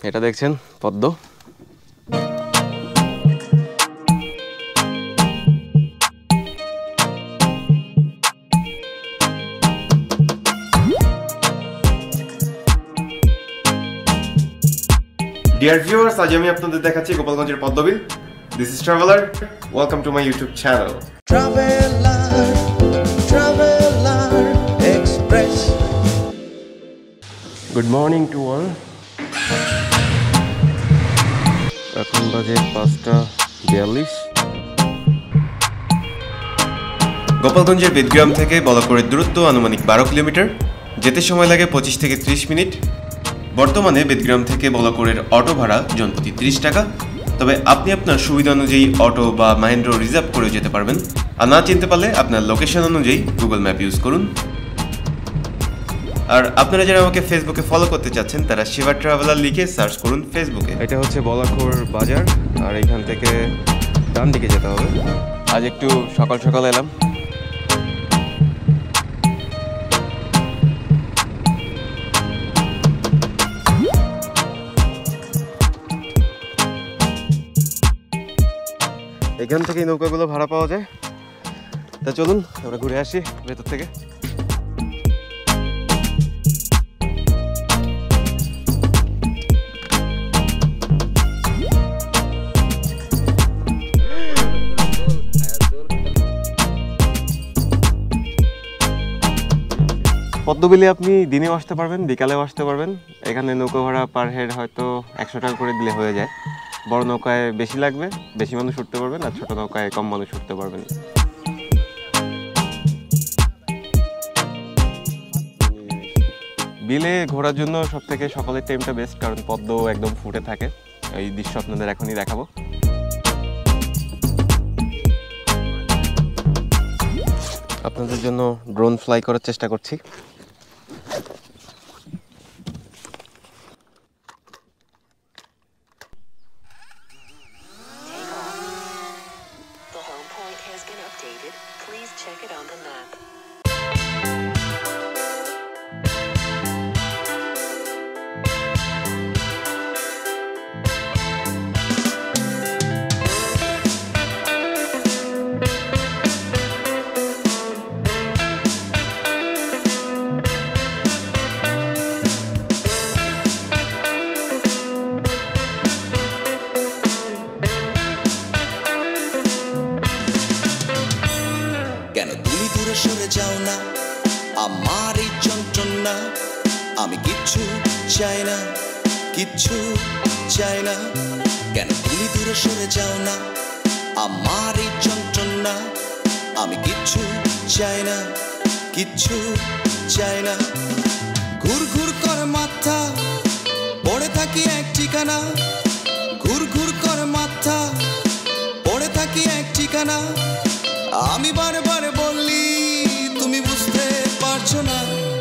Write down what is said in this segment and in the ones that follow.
এটা দেখছেন পদ্ম। Dear viewers, আজ আমি আপনাদের দেখাচ্ছি গোপালগঞ্জের Padmabil. This is Traveler. Welcome to my YouTube channel. Traveler Express. Good morning to all. এখন বাজে 5:42। গোপালগঞ্জের বেদগ্রাম থেকে বলাকোড়ের দূরত্ব আনুমানিক 12 কিলোমিটার। যেতে সময় লাগে 25 থেকে 30 মিনিট। বর্তমানে বেদগ্রাম থেকে বলাকোড়ের অটো ভাড়া জনপ্রতি 30 টাকা। তবে আপনি আপনার সুবিধা অনুযায়ী অটো বা মাহেন্দ্র রিজার্ভ করে যেতে পারবেন। আর না চিনতে পারলে আপনার লোকেশন অনুযায়ী গুগল ম্যাপ ইউজ করুন। আর আপনারা যারা আমাকে ফেসবুকে ফলো করতে চাচ্ছেন তারা শিবা ট্রাভেলার লিখে সার্চ করুন ফেসবুকে। এটা হচ্ছে বলাকোড় বাজার, আর এখান থেকে ডান দিকে যেতে হবে। আজ একটু সকাল সকাল এলাম। এখান থেকে নৌকাগুলো ভাড়া পাওয়া যায়। তা চলুন আমরা ঘুরে আসি ভেতর থেকে। পদ্মবিলে আপনি দিনেও আসতে পারবেন, বিকালেও আসতে পারবেন। এখানে নৌকা ভাড়া পার হেড হয়তো 100 টাকা করে দিলে হয়ে যায়। বড় নৌকায় বেশি লাগবে, বেশি মানুষ উঠতে পারবেন, আর ছোট নৌকায় কম মানুষ উঠতে পারবেন। বিলে ঘোরার জন্য সব থেকে সকালের টাইমটা বেস্ট, কারণ পদ্ম একদম ফুটে থাকে। এই দৃশ্য আপনাদের এখনই দেখাবো। আপনাদের জন্য ড্রোন ফ্লাই করার চেষ্টা করছি। কেন তুমি দূরে সরে যাও না, আমার এই যন্ত্রণা। আমি কিচ্ছু চাই না, কিচ্ছু চাই না। কেন তুমি দূরে সরে যাও না, আমার এই যন্ত্রণা। আমি কিচ্ছু চাই না, কিচ্ছু চাই না। ঘুর ঘুর করে মাথা, পড়ে থাকি এক ঠিকানা। ঘুর ঘুর করে মাথা, পড়ে থাকি এক ঠিকানা। আমি বারে বারে বললি তুমি বুঝতে পারছো না।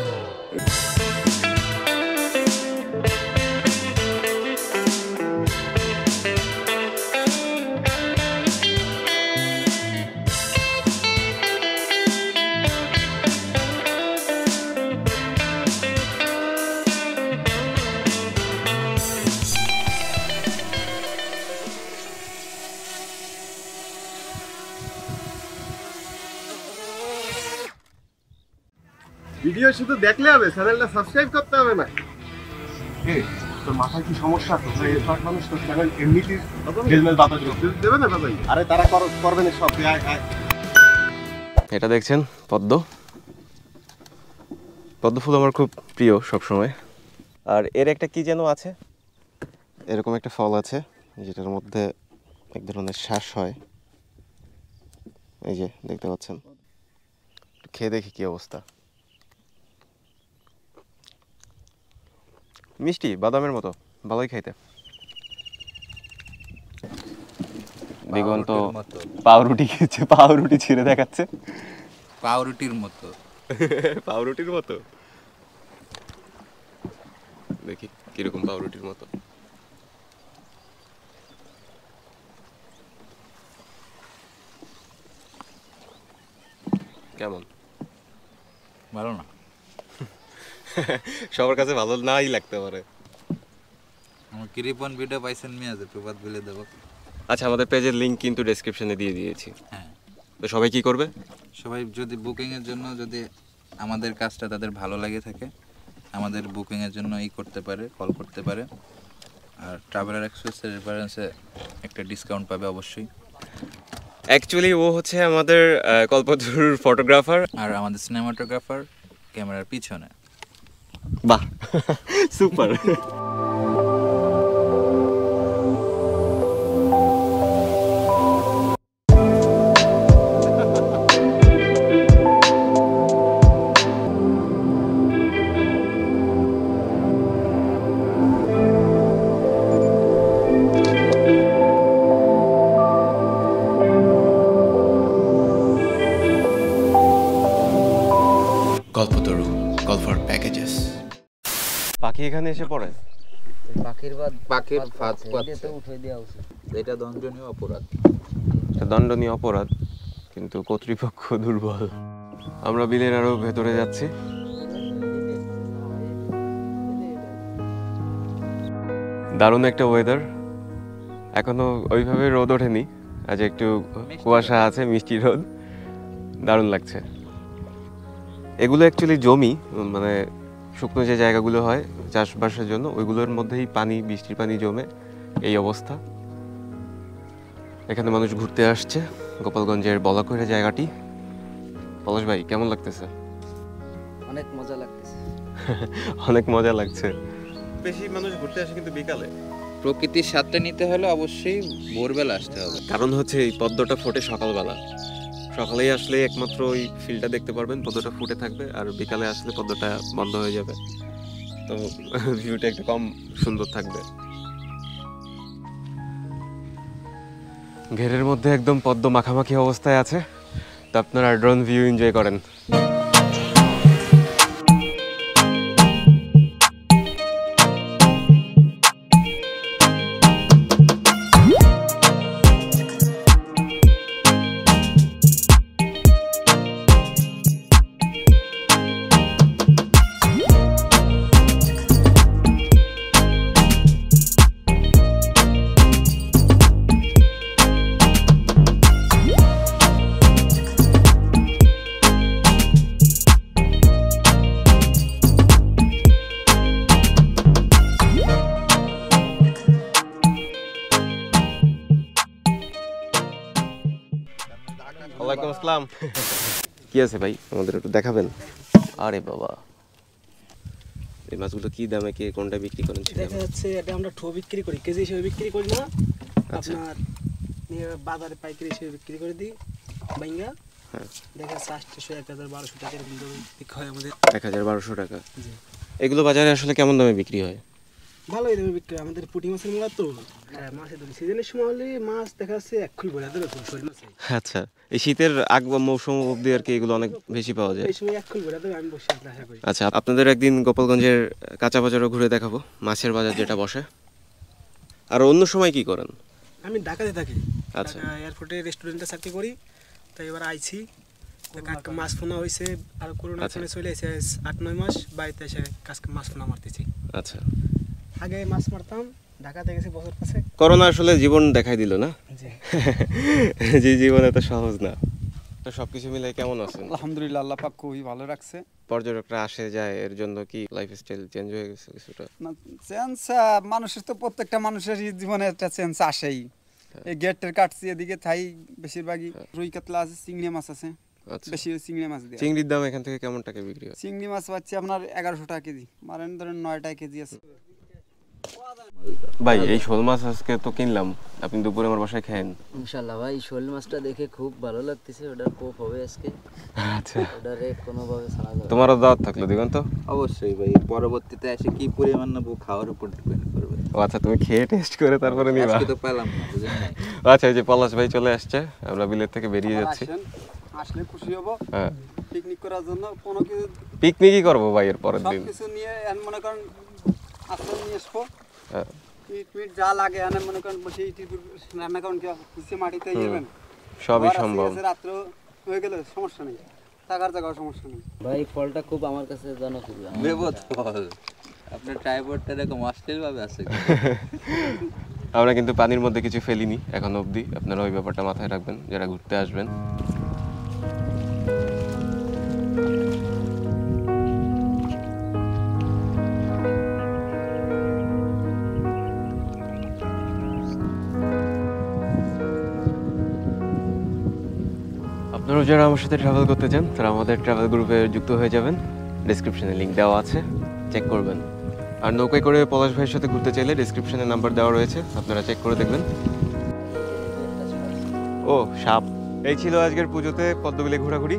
ভিডিও শুধু দেখলে হবে, চ্যানেলটা সাবস্ক্রাইব করতে হবে না। তোর মাথায় কি সমস্যা? তোমরা এসব মানুষ তোর চ্যানেল এমনিতেই হেলমেট বাতা দেবে না ভাই? আরে তারা করবে না সব। এটা দেখছেন পদ্ম। পদ্ম ফুল আমার খুব প্রিয় সবসময়। আর এর একটা কি যেন আছে, এরকম একটা ফল আছে যেটার মধ্যে এক ধরনের শ্বাস হয়। এই যে দেখতে পাচ্ছেন, খেয়ে দেখি কি অবস্থা। মিষ্টি বাদামের মতো, ভালোই খাইতে। দিগন্ত পাউরুটি খেয়েছে, পাউরুটি ছিঁড়ে দেখাচ্ছে। পাউরুটির মতো। পাউরুটির মতো, দেখি কিরকম পাউরুটির মতো। কেমন? ভালো না। সবার কাছে ভালো নাই লাগতে পারে। আমার কি রিপন ভিডিও পাইছেন মিয়া যে প্রবাদ বলে দেবো। আচ্ছা, আমাদের পেজের লিংক কিন্তু ডেসক্রিপশনে দিয়ে দিয়েছি। হ্যাঁ, তো সবাই কি করবে? সবাই যদি বুকিংয়ের জন্য যদি আমাদের কাজটা তাদের ভালো লাগে থাকে আমাদের বুকিংয়ের জন্য করতে পারে, কল করতে পারে। আর ট্রাভেলার এক্সপ্রেসের রেফারেন্সে একটা ডিসকাউন্ট পাবে অবশ্যই। অ্যাকচুয়ালি ও হচ্ছে আমাদের কল্পতরুর ফটোগ্রাফার। আর আমাদের সিনেমাটোগ্রাফার ক্যামেরার পিছনে। বাহ, super. Kalpataru, call for packages. পাখি এখানে এসে পড়ে? পাখির ফাঁদ পাচ্ছে পাচ্ছে, উঠে দেওয়া উচিত। এটা দণ্ডনীয় অপরাধ। এটা দণ্ডনীয় অপরাধ, কিন্তু কর্তৃপক্ষ দুর্বল। আমরা বিলের আরো ভেতরে যাচ্ছি। দারুণ একটা ওয়েদার। এখনো ওইভাবে রোদ ওঠেনি, আজ একটু কুয়াশা আছে, মিষ্টি রোদ, দারুণ লাগছে। এগুলো অ্যাকচুয়ালি জমি, মানে শুকনো যে জায়গাগুলো হয় চাষবাসের জন্য, ওইগুলোর মধ্যেই পানি, বৃষ্টির পানি জমে এই অবস্থা। এখানে মানুষ ঘুরতে আসছে। গোপালগঞ্জের বলাকৈড়া জায়গাটি। পলাশ ভাই, কেমন লাগতেছে? অনেক মজা লাগতেছে। অনেক মজা লাগছে। বেশি মানুষ ঘুরতে আসে কিন্তু বিকালে। প্রকৃতির স্বাদটা নিতে হলে অবশ্যই ভোরবেলা আসতে হবে। কারণ হচ্ছে এই পদ্মটা ফোটে সকালবেলা। সকালেই আসলে একমাত্র ওই ফিল্ডটা দেখতে পারবেন, পদ্মটা ফুটে থাকবে। আর বিকালে আসলে পদ্মটা বন্ধ হয়ে যাবে, তো ভিউটা একটু কম সুন্দর থাকবে। ঘেরের মধ্যে একদম পদ্ম মাখামাখি অবস্থায় আছে, তো আপনারা ড্রোন ভিউ এনজয় করেন। ওয়ালাইকুম আসসালাম। কি আছে ভাই, আমাদের একটু দেখাবেন? আরে বাবা, এই মাছগুলো কি দামে, কে কোনটা বিক্রি করেন? দেখা যাচ্ছে এটা আমরা ঠো বিক্রি করি, কেজি হিসেবে বিক্রি করি না। আচ্ছা। আপনার নিয়ে বাজারে পাইকারি হিসেবে বিক্রি করে দিই বাইঙ্গা। হ্যাঁ, দেখা যাচ্ছে 800, 1000, 1200 টাকা এরকম দামে বিক্রি হয় আমাদের। 1000-1200 টাকা। জি, এগুলো বাজারে আসলে কেমন দামে বিক্রি হয়? ভালোই দামে বিক্রি হয়। আমাদের পুঁটি মাছের মোড়া তো মাছের ধরি সিজনের সময় হলে মাছ দেখা যাচ্ছে 1 খুল ভরে দেবে শোল মাছে। আচ্ছা, এই শীতের আগ বা মৌসুম অবধি আর কি এগুলো অনেক বেশি পাওয়া যায়। এই সময় 1 খুল ভরে দেবে, আমি বসে আসলে আশা করি। আচ্ছা, আপনাদের একদিন গোপালগঞ্জের কাঁচা বাজারও ঘুরে দেখাবো, মাছের বাজার যেটা বসে। আর অন্য সময় কি করেন? আমি ঢাকাতে থাকি, আচ্ছা। ঢাকা এয়ারপোর্টে রেস্টুরেন্টে চাকরি করি। তাই এবার আইছি, মাছ ফোনা হয়েছে। আর করোনা আচ্ছা। ফোনে চলে এসে 8-9 মাস বাড়িতে এসে মাছ ফোনা মারতেছি। আচ্ছা, আগে মাছ মারতাম, ঢাকাতে গেছি বছর পাশে। করোনা আসলে জীবন দেখাই দিল না, জি, যে জীবন এত সহজ না। তো সবকিছু মিলে কেমন আছেন? আলহামদুলিল্লাহ, আল্লাহ পাক খুবই ভালো রাখছে। পর্যটকরা আসে যায়, এর জন্য কি লাইফস্টাইল চেঞ্জ হয়ে গেছে কিছুটা? না, চেঞ্জ মানুষের তো প্রত্যেকটা মানুষের জীবনে একটা চেঞ্জ আসেই। এই গেটের কাটছি এদিকে থাই বেশিরভাগই রুই কাতলা আছে, চিংড়ি মাছ আছে, আচ্ছা, বেশি চিংড়ি মাছ দিয়ে। চিংড়ির দাম এখান থেকে কেমন টাকা বিক্রি হয়? চিংড়ি মাছ পাচ্ছি আপনার 1100 টাকা কেজি, মারেন ধরেন 9 টাকা কেজি আছে। ভাই, এই শোল মাছ আজকে তো কিনলাম, আপনি দুপুরে আমার বাসায় খায়েন। ইনশাআল্লাহ ভাই, শোল মাছটা দেখে খুব ভালো লাগতেছে। ওটার কোপ হবে আজকে, আচ্ছা, ওটারে কোনোভাবে ছাড়া যাবে না। তোমারও দাওয়াত থাকলো দিগন্ত। অবশ্যই ভাই, পরবর্তীতে এসে কি পরিমাণ নেবো খাওয়ার উপর ডিপেন্ড করবে। ও আচ্ছা, তুমি খেয়ে টেস্ট করে তারপরে নিবা। আজকে তো পেলাম না, বুঝেন নাই। আচ্ছা, এই যে পলাশ ভাই চলে আসছে, আমরা বিলের থেকে বেরিয়ে যাচ্ছি। আসেন, আসলে খুশি হব। হ্যাঁ, পিকনিক করার জন্য কোনো কিছু পিকনিকই করবো ভাই এর পরের সব দিন। কিছু নিয়ে মনে করেন আসলে নিয়ে আসবো। হ্যাঁ, ইট মিট যা লাগে মনে করেন বসে ইট রান্না করেন, কি খুশি মাটিতে যাবেন, সবই সম্ভব। রাত্র হয়ে গেলে সমস্যা নেই, থাকার জায়গাও সমস্যা নেই। ভাই ফলটা খুব আমার কাছে জনপ্রিয়। বেবত ফল। আপনার ট্রাইপডটা এরকম অশ্লীল ভাবে আছে আমরা কিন্তু পানির মধ্যে কিছু ফেলিনি এখন অবধি, আপনারা ওই ব্যাপারটা মাথায় রাখবেন যারা ঘুরতে আসবেন। আপনারা যারা আমার সাথে ট্রাভেল করতে চান তারা আমাদের ট্রাভেল গ্রুপে যুক্ত হয়ে যাবেন, ডেসক্রিপশনে লিঙ্ক দেওয়া আছে, চেক করবেন। আর নৌকায় করে পলাশ ভাইয়ের সাথে ঘুরতে চাইলে ডেসক্রিপশনে নাম্বার দেওয়া রয়েছে, আপনারা চেক করে দেখবেন। ও সাপ, এই ছিল আজকের পুজোতে পদ্মবিলে ঘোরাঘুরি।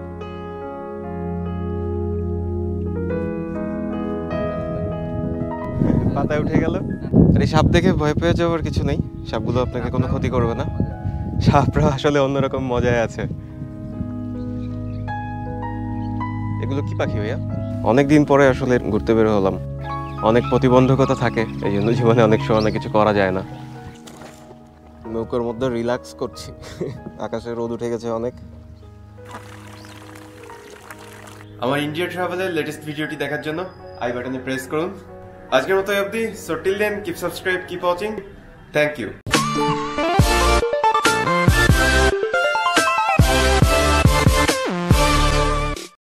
পাতায় উঠে গেল। আর এই সাপ দেখে ভয় পেয়ে যাওয়ার কিছু নেই, সাপগুলো আপনাকে কোনো ক্ষতি করবে না। সাপরা আসলে অন্যরকম মজায় আছে। এগুলো কি পাখি ভাইয়া? অনেকদিন পরে আসলে ঘুরতে বের হলাম, অনেক প্রতিবন্ধকতা থাকে, এই জন্য জীবনে অনেক সময় অনেক কিছু করা যায় না। নৌকার মধ্যে রিল্যাক্স করছি, আকাশে রোদ উঠে গেছে অনেক। আমার ইন্ডিয়া ট্রাভেলের লেটেস্ট ভিডিওটি দেখার জন্য আই বাটনে প্রেস করুন। আজকের মতো অবধি, so till then keep subscribe, keep watching, thank you.